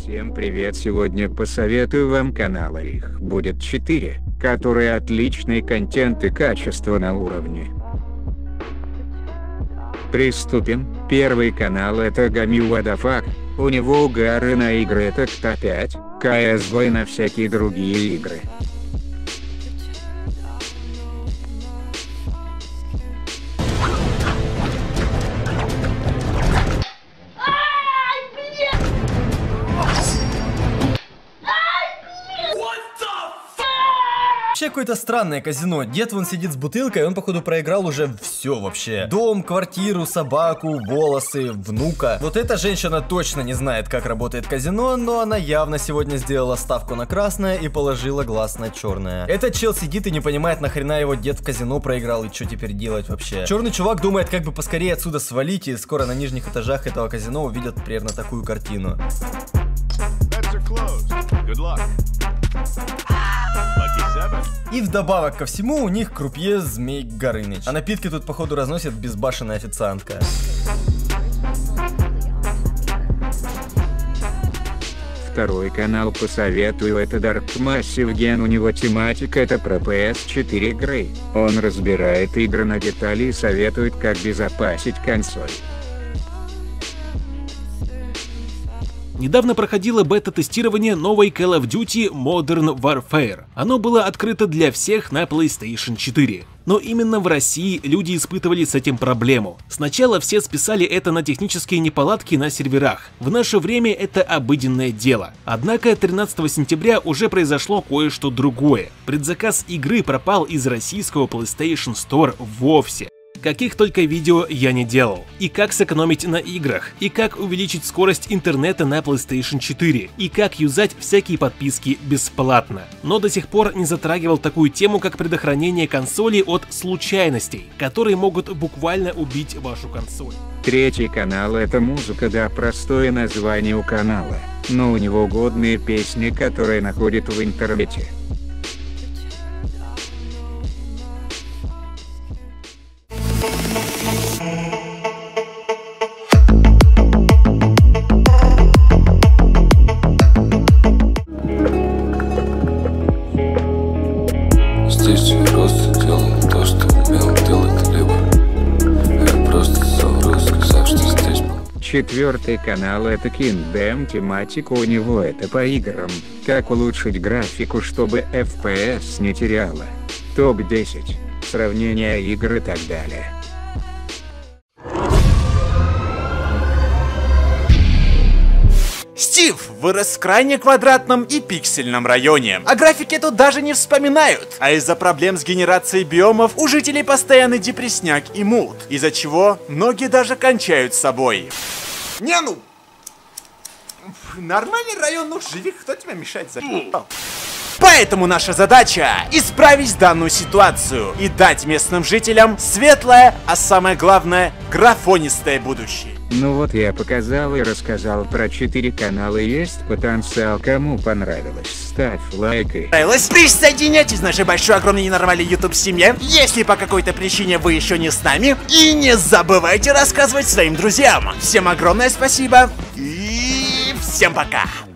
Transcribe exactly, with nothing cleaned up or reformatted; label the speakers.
Speaker 1: Всем привет! Сегодня посоветую вам каналы, их будет четыре, которые отличный контент и качество на уровне. Приступим. Первый канал — это Gami What the Fuck. У него угары на игры это си ти пять, си эс го и на всякие другие игры.
Speaker 2: Вообще какое-то странное казино. Дед вон сидит с бутылкой, он походу проиграл уже все вообще. Дом, квартиру, собаку, волосы, внука. Вот эта женщина точно не знает, как работает казино, но она явно сегодня сделала ставку на красное и положила глаз на черное. Этот чел сидит и не понимает, нахрена его дед в казино проиграл и что теперь делать вообще. Черный чувак думает, как бы поскорее отсюда свалить, и скоро на нижних этажах этого казино увидят примерно такую картину. И вдобавок ко всему у них крупье Змей Горыныч. А напитки тут походу разносит безбашенная официантка.
Speaker 1: Второй канал посоветую — это Dark Massive Gen. У него тематика это про пи эс четыре игры. Он разбирает игры на детали и советует, как безопасить консоль.
Speaker 3: Недавно проходило бета-тестирование новой Call of Duty Modern Warfare. Оно было открыто для всех на PlayStation четыре. Но именно в России люди испытывали с этим проблему. Сначала все списали это на технические неполадки на серверах. В наше время это обыденное дело. Однако тринадцатого сентября уже произошло кое-что другое. Предзаказ игры пропал из российского PlayStation Store вовсе. Каких только видео я не делал. И как сэкономить на играх, и как увеличить скорость интернета на PlayStation четыре, и как юзать всякие подписки бесплатно. Но до сих пор не затрагивал такую тему, как предохранение консоли от случайностей, которые могут буквально убить вашу консоль.
Speaker 1: Третий канал — это музыка, да, простое название у канала, но у него годные песни, которые находят в интернете.
Speaker 4: Здесь я просто делал то, что умел делать, либо я просто совру, сказав, что здесь был.
Speaker 1: Четвертый канал — это Kingdom. Тематика у него это по играм, как улучшить графику, чтобы эф пи эс не теряла. топ десять, сравнение игр и так далее.
Speaker 5: Стив вырос в крайне квадратном и пиксельном районе. О графике тут даже не вспоминают. А из-за проблем с генерацией биомов у жителей постоянный депресняк и мут. Из-за чего многие даже кончают с собой. Не ну! Нормальный район, ну живи, кто тебя мешает за... Поэтому наша задача — исправить данную ситуацию и дать местным жителям светлое, а самое главное — графонистое будущее.
Speaker 1: Ну вот я показал и рассказал про четыре канала, есть потенциал, кому понравилось, ставь лайк и...
Speaker 5: Присоединяйтесь к нашей большой огромной ненормальной YouTube семье, если по какой-то причине вы еще не с нами, и не забывайте рассказывать своим друзьям. Всем огромное спасибо и всем пока!